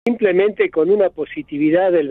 Simplemente con una positividad del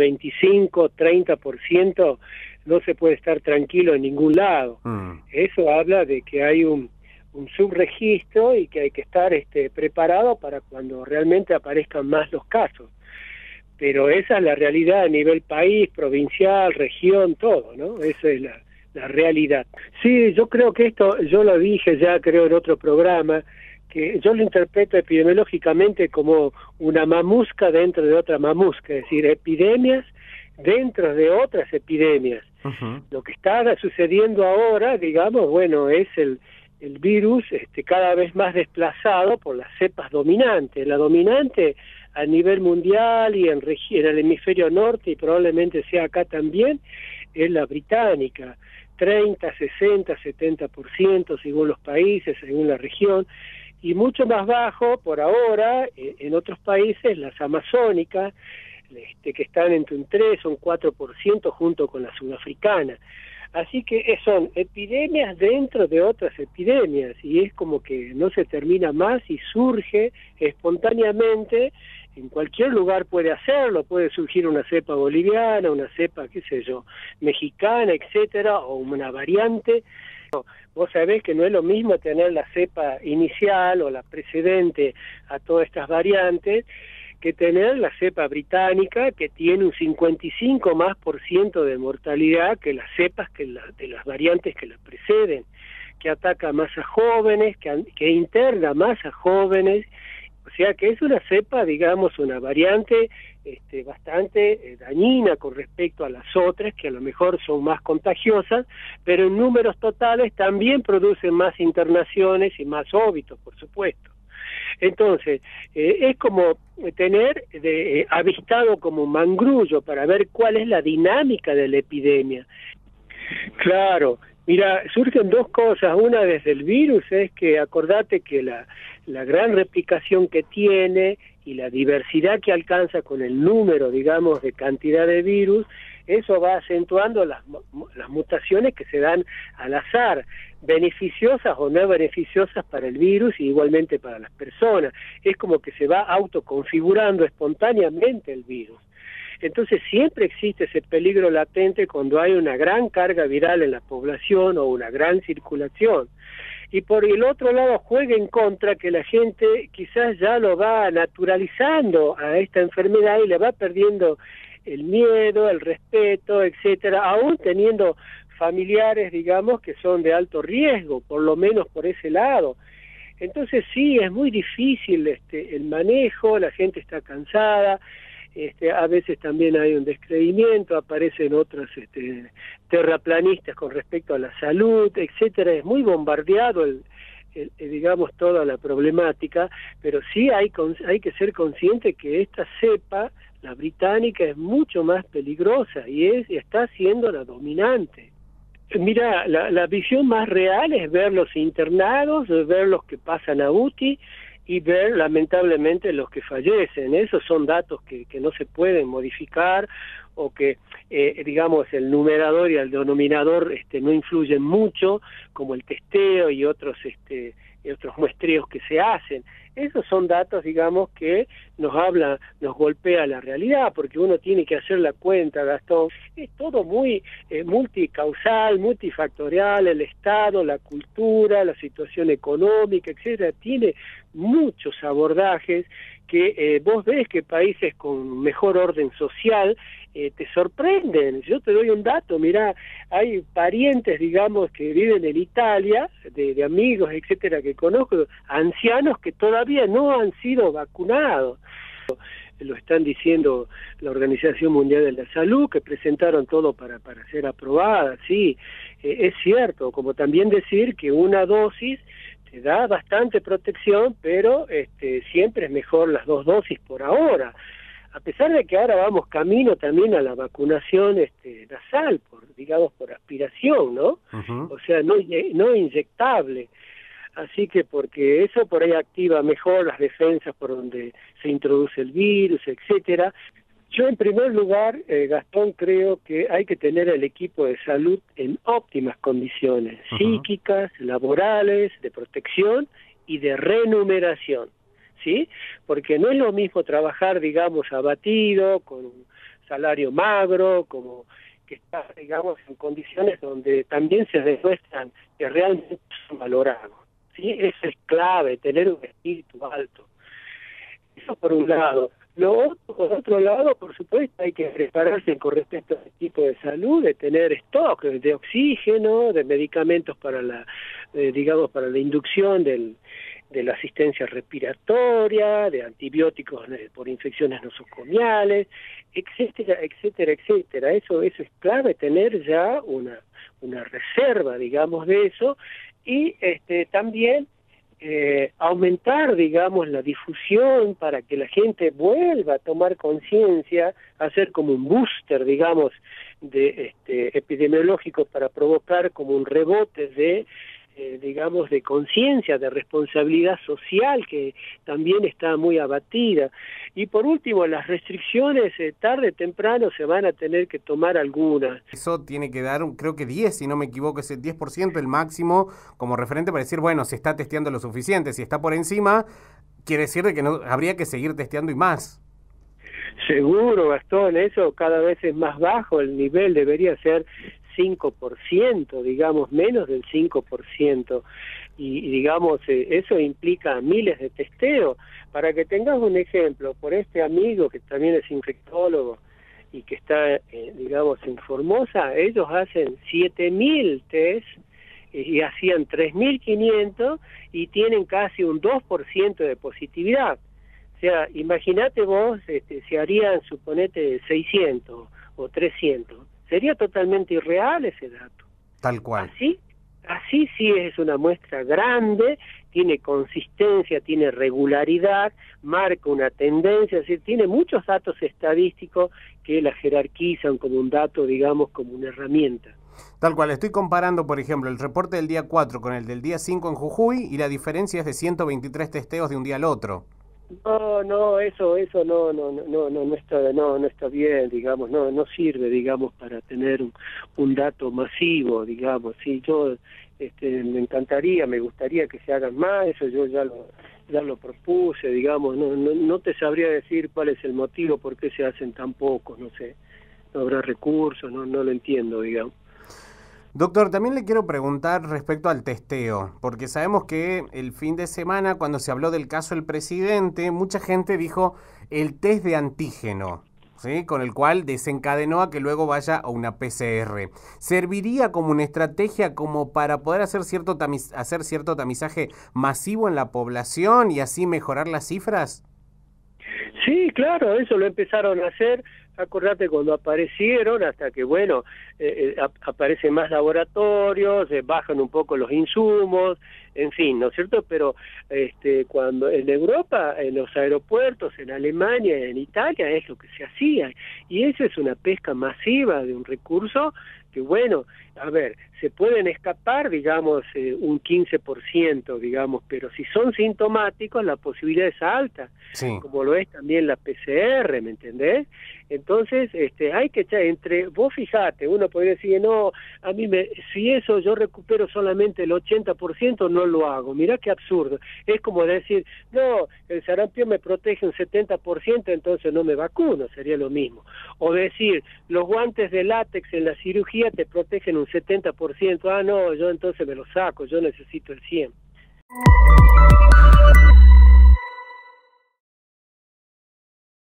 25-30% no se puede estar tranquilo en ningún lado. Eso habla de que hay un subregistro y que hay que estar preparado para cuando realmente aparezcan más los casos. Pero esa es la realidad a nivel país, provincial, región, todo, ¿no? Esa es la realidad. Sí, yo creo que esto, yo lo dije ya creo en otro programa, que yo lo interpreto epidemiológicamente como una mamusca dentro de otra mamusca, es decir, epidemias dentro de otras epidemias. Lo que está sucediendo ahora, digamos, bueno, es el virus cada vez más desplazado por las cepas dominantes. La dominante a nivel mundial y en el hemisferio norte, y probablemente sea acá también, es la británica. 30, 60, 70% según los países, según la región, y mucho más bajo por ahora en otros países, las amazónicas, que están entre un 3 o un 4% junto con la sudafricana. Así que son epidemias dentro de otras epidemias, y es como que no se termina más y surge espontáneamente. En cualquier lugar puede hacerlo, puede surgir una cepa boliviana, una cepa, qué sé yo, mexicana, etcétera, o una variante. Vos sabés que no es lo mismo tener la cepa inicial o la precedente a todas estas variantes que tener la cepa británica, que tiene un 55% de mortalidad que las cepas de las variantes que la preceden, que ataca más a jóvenes, que interna más a jóvenes. O sea que es una cepa, digamos, una variante bastante dañina con respecto a las otras, que a lo mejor son más contagiosas, pero en números totales también producen más internaciones y más óbitos, por supuesto. Entonces, es como tener avistado como un mangrullo para ver cuál es la dinámica de la epidemia. Claro, mira, surgen dos cosas. Una desde el virus es que acordate que la gran replicación que tiene y la diversidad que alcanza con el número, digamos, de cantidad de virus, eso va acentuando las mutaciones que se dan al azar, beneficiosas o no beneficiosas para el virus y igualmente para las personas. Es como que se va autoconfigurando espontáneamente el virus. Entonces siempre existe ese peligro latente cuando hay una gran carga viral en la población o una gran circulación. Y por el otro lado juega en contra que la gente quizás ya lo va naturalizando a esta enfermedad y le va perdiendo el miedo, el respeto, etcétera, aún teniendo familiares, digamos, que son de alto riesgo, por lo menos por ese lado. Entonces sí, es muy difícil el manejo, la gente está cansada, a veces también hay un descreimiento, aparecen otros terraplanistas con respecto a la salud, etcétera. Es muy bombardeado digamos, toda la problemática, pero sí hay que ser consciente que esta cepa, la británica, es mucho más peligrosa y está siendo la dominante. Mira, la visión más real es ver los internados, ver los que pasan a UTI y ver lamentablemente los que fallecen. Esos son datos que no se pueden modificar o que, digamos, el numerador y el denominador no influyen mucho, como el testeo y otros muestreos que se hacen. Esos son datos, digamos, que nos golpea la realidad, porque uno tiene que hacer la cuenta, Gastón. Es todo muy multicausal, multifactorial, el Estado, la cultura, la situación económica, etcétera. Tiene muchos abordajes que vos ves que países con mejor orden social te sorprenden. Yo te doy un dato, mirá, hay parientes, digamos, que viven en Italia, de amigos, etcétera, que conozco, ancianos que todavía no han sido vacunados. Lo están diciendo la Organización Mundial de la Salud, que presentaron todo para ser aprobada, sí, es cierto, como también decir que una dosis te da bastante protección, pero siempre es mejor las 2 dosis por ahora, a pesar de que ahora vamos camino también a la vacunación nasal, digamos por aspiración, ¿no? O sea, no inyectable. Así que porque eso por ahí activa mejor las defensas por donde se introduce el virus, etcétera. Yo en primer lugar, Gastón, creo que hay que tener el equipo de salud en óptimas condiciones, psíquicas, laborales, de protección y de renumeración. ¿sí? Porque no es lo mismo trabajar, digamos, abatido, con un salario magro, como que está, digamos, en condiciones donde también se demuestran que realmente son valorados, ¿sí? Eso es clave, tener un espíritu alto. Eso por un lado. Lo otro, por otro lado, por supuesto, hay que prepararse con respecto a este tipo de salud, de tener stock de oxígeno, de medicamentos para la, digamos, para la inducción de la asistencia respiratoria, de antibióticos por infecciones nosocomiales, etcétera, etcétera, etcétera. Eso es clave, tener ya una reserva, digamos, de eso, y también aumentar, digamos, la difusión para que la gente vuelva a tomar conciencia, hacer como un booster, digamos, de epidemiológico para provocar como un rebote de digamos, de conciencia, de responsabilidad social, que también está muy abatida. Y por último, las restricciones, tarde o temprano se van a tener que tomar algunas. Eso tiene que dar, creo que 10, si no me equivoco, es el 10% el máximo como referente para decir, bueno, se está testeando lo suficiente. Si está por encima, quiere decir de que no habría que seguir testeando y más. Seguro, Gastón, eso cada vez es más bajo, el nivel debería ser 5%, digamos, menos del 5%, y digamos, eso implica miles de testeos. Para que tengas un ejemplo, por este amigo que también es infectólogo y que está, digamos, en Formosa, ellos hacen 7.000 test y hacían 3.500 y tienen casi un 2% de positividad. O sea, imagínate vos, si harían, suponete, 600 o 300. Sería totalmente irreal ese dato. Tal cual. Así sí es una muestra grande, tiene consistencia, tiene regularidad, marca una tendencia, es decir, tiene muchos datos estadísticos que la jerarquizan como un dato, digamos, como una herramienta. Tal cual, estoy comparando, por ejemplo, el reporte del día 4 con el del día 5 en Jujuy y la diferencia es de 123 testeos de un día al otro. No, eso no está bien, digamos, no sirve, digamos, para tener un dato masivo, digamos. Sí, yo me encantaría, me gustaría que se hagan más, eso yo ya lo propuse, digamos, no te sabría decir cuál es el motivo por qué se hacen tan pocos, no sé, no habrá recursos, no lo entiendo, digamos. Doctor, también le quiero preguntar respecto al testeo, porque sabemos que el fin de semana, cuando se habló del caso del presidente, mucha gente dijo el test de antígeno, ¿sí? Con el cual desencadenó a que luego vaya a una PCR. ¿Serviría como una estrategia como para poder hacer cierto tamizaje masivo en la población y así mejorar las cifras? Sí, claro, eso lo empezaron a hacer, acordate cuando aparecieron, hasta que, bueno, aparecen más laboratorios, bajan un poco los insumos, en fin, ¿no es cierto? Pero cuando en Europa, en los aeropuertos, en Alemania, en Italia, es lo que se hacía, y eso es una pesca masiva de un recurso que, bueno, a ver, se pueden escapar, digamos, un 15%, digamos, pero si son sintomáticos, la posibilidad es alta, Sí. como lo es también la PCR, ¿me entendés? Entonces, hay que echar vos fijate, uno podría decir, no, si eso yo recupero solamente el 80%, no lo hago, mirá qué absurdo, es como decir, no, el sarampión me protege un 70%, entonces no me vacuno, sería lo mismo, o decir, los guantes de látex en la cirugía te protegen un 70%, no, yo entonces me los saco, yo necesito el 100%.